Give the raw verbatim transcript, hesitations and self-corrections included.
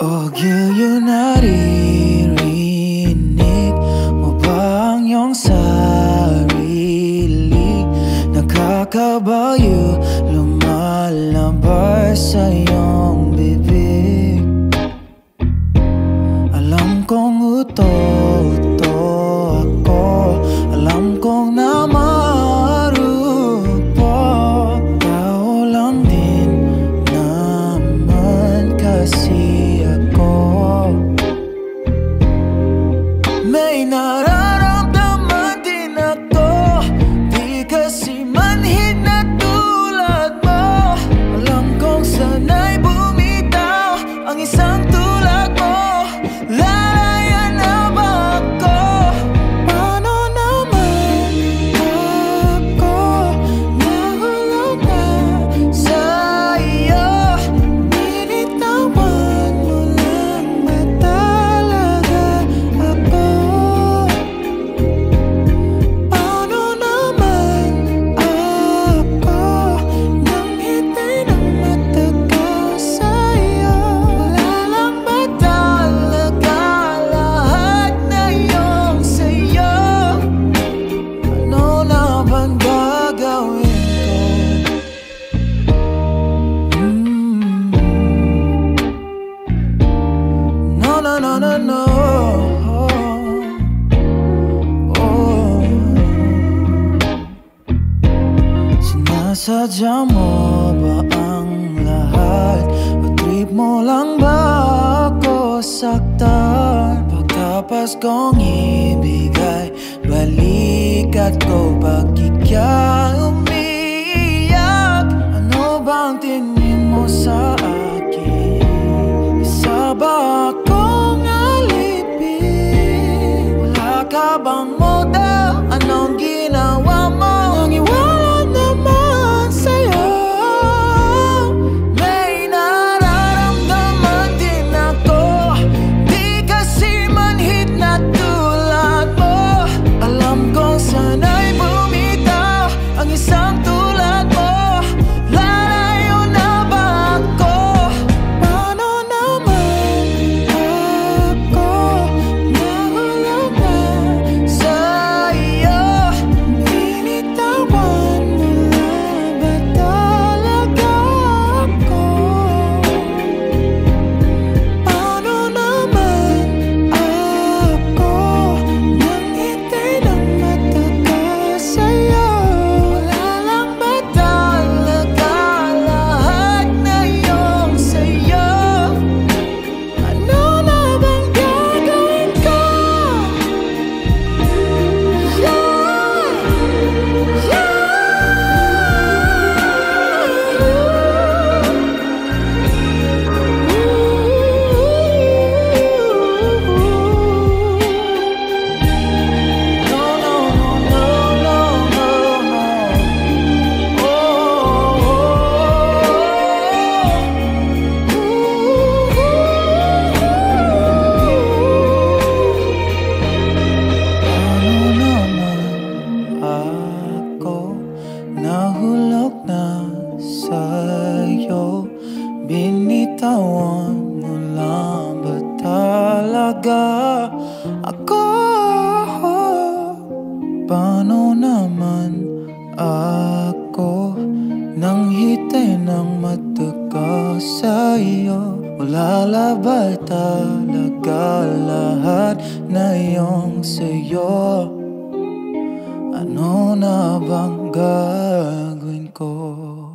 O Gilyo, naririnig mo ba ang iyong sarili? Nakakabayo, lumalabas sa iyong bibig. Alam kong uto-uto ako, alam kong namarupok. Tao lang din naman kasi ako. May nararamdaman din ako, di kasi manhid na tulad mo. Alam kong sana'y bumitaw ang isang tulad mo. Lalayan na ba ako? Paano naman ako nahulog na sa iyo? Binitawan mo lang ba talaga ako? Paano naman ako nang hitay ng matagal sa iyo? Wala lang ba talaga lahat na iyong sa'yo? Ano na bang gagawin ko? Mm. No, no, no, no, no. Oh. Sinasadya mo ba ang lahat? O trip mo lang ba ako saktan? Pagkapas kong ibigay, balikat ko bakit ka umiiyak? Ano bang tingin mo sa akin? Isa ba akong alipin? Wala ka bang model? Anong ginawa mo? Nangiwala naman sa'yo. May nararamdaman din ako, di kasi manhid na tulad mo. Alam kong sana'y bumitaw ang isang tulad mo. Lalayo na ba ako? Paano naman ako nahulog na sa iyo? Binitawan mo lang ba talaga ako? Paano naman ako nang hitay ng matagal sa'yo? Wala lang ba talaga lahat na iyong sa'yo? Ano na bang gagawin ko? Ano naman ako nahulog na sa'yo? Binitawan mo lang ba talaga ako? Paano naman ako nang hitay ng matagal sa'yo? Wala la ba talaga lahat na iyong sa'yo? Ano na bang gagawin ko?